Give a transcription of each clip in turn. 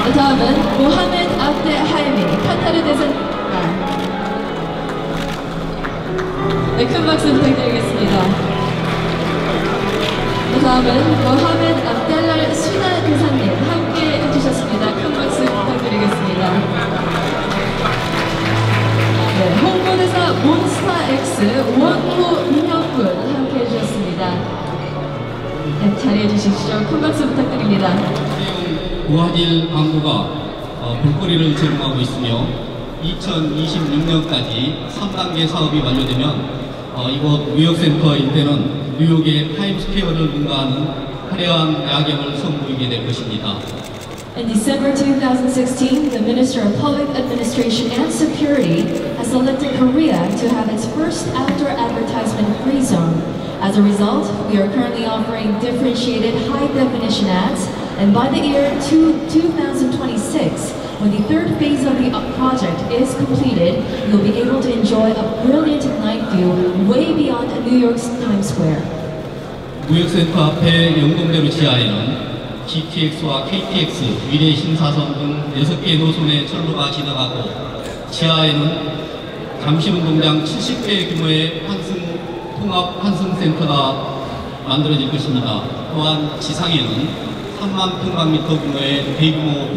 다음은 모하메드 압데 하이미 카타르 대선. 네, 큰 박수 부탁드리겠습니다. 다음은 모하메드 압델랄 수나 대사님 함께 해주셨습니다. 큰 박수 부탁드리겠습니다. 네, 홍보대사 몬스타엑스 원호 민혁군 함께 해주셨습니다. 네, 자리해 주십시오. 큰 박수 부탁드립니다. 고화질 광고가 볼거리를 제공하고 있으며 2026년까지 3단계 사업이 완료되면 이곳 뉴욕센터 일대는 뉴욕의 타임스퀘어를 능가하는 화려한 야경을 선보이게 될 것입니다. In December 2016, the Minister of Public Administration and Security has selected Korea to have its first outdoor advertisement-free zone. As a result, we are currently offering differentiated high-definition ads, and by the year 2026, when the third phase of the project is completed, you'll be able to enjoy a brilliant night view way beyond New York's Times Square. 무역센터 앞에 영동대로 지하에는 GTX와 KTX, 위례 신사선 등 6개 노선의 철로가 지나가고 지하에는 잠실운동장 70개 규모의 통합 환승센터가 만들어질 것입니다. 또한 지상에는 3만 평방미터 규모의 대규모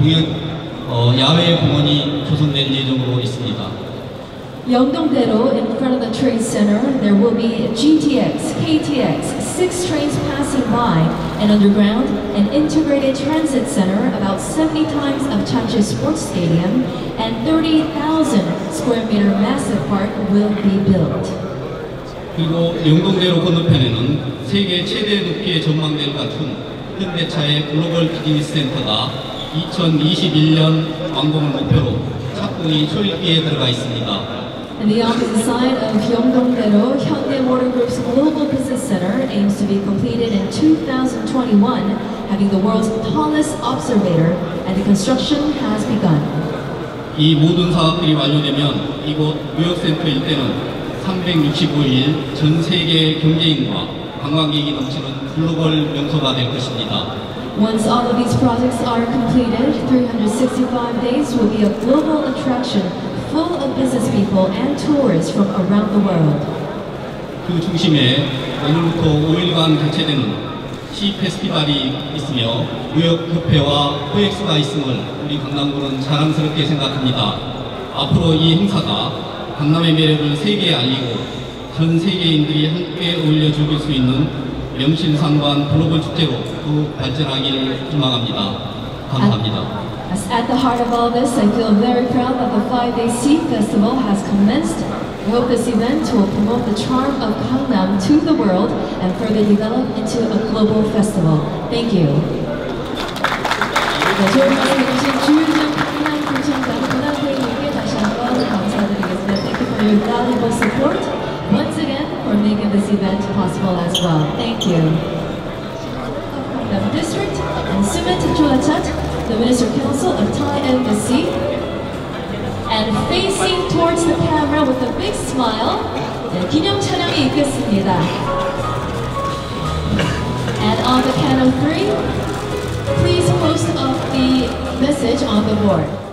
야외 공원이 조성될 예정으로 있습니다. Yeongdong-daedo, in front of the Trade Center, there will be GTX, KTX, 6 trains passing by, and underground, an integrated transit center about 70 times of Changju Sports Stadium, and 30,000 square meter massive park will be built. 그리고 영동대로 건너편에는 세계 최대 높이의 전망대를 갖춘 현대차의 글로벌 비즈니스 센터가 2021년 완공을 목표로 착공이 초일기에 들어가 있습니다. And the opposite side of Yeongdong-daedo, Hyundai Motor Group's Global Business Center aims to be completed in 2021, having the world's tallest observator, and the construction has begun. 이 모든 사업들이 완료되면 이곳 뉴욕센터 일대는 365일 전 세계 경제인과 관광객이 넘치는 글로벌 명소가 될 것입니다. Once all of these projects are completed, 365 days will be a global attraction full of business people and tourists from around the world. 그 중심에 오늘부터 5일간 개최되는 시 페스티벌이 있으며 무역협회와 코엑스가 있음을 우리 강남구는 자랑스럽게 생각합니다. 앞으로 이 행사가 강남의 매력을 세계에 알리고 전 세계인들이 함께 어울려 즐길 수 있는 명실상부한 글로벌 축제로 더욱 발전하기를 희망합니다. 감사합니다. At the heart of all this, I feel very proud that the 5-day Sea Festival has commenced. We hope this event will promote the charm of Gangnam to the world and further develop into a global festival. Thank you. 좋은 말씀 해주신 주윤정 강남구청장 권한대행님께 다시 한번 감사드리겠습니다. Thank you for your valuable support once again for making this event possible as well. Thank you. The District and Sumit Cholachat, the Minister Council of Thai Embassy, and facing towards the camera with a big smile, 기념 촬영이 있겠습니다. And on the count of 3, please post up the message on the board.